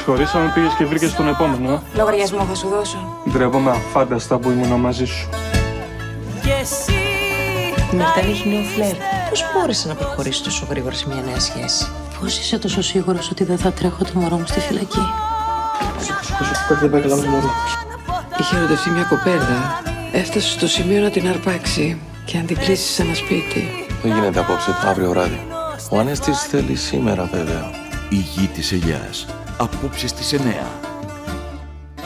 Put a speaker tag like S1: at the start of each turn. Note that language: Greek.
S1: χωρίσαμε, πήγες και βρήκες τον επόμενο.
S2: Λογαριασμό θα σου δώσω.
S1: Ντρέπομαι αφάνταστα που ήμουν μαζί σου.
S2: Η Μερτάνη έχει νέο φλερ. Πώς μπόρεσε να προχωρήσει τόσο γρήγορα σε μια νέα σχέση? Πώς είσαι τόσο σίγουρος ότι δεν θα τρέχω το μωρό μου στη φυλακή?
S1: Κάτι δεν πάει καλά με το μωρό.
S3: Είχε ερωτευτεί μια κοπέλα. Έφτασε στο σημείο να την αρπάξει και να την κλείσει σε ένα σπίτι.
S4: Δεν γίνεται απόψε, αύριο βράδυ. Ο Ανέστης θέλει σήμερα βέβαια.
S5: Η γη της Αιγιάς. Απόψε στις 9.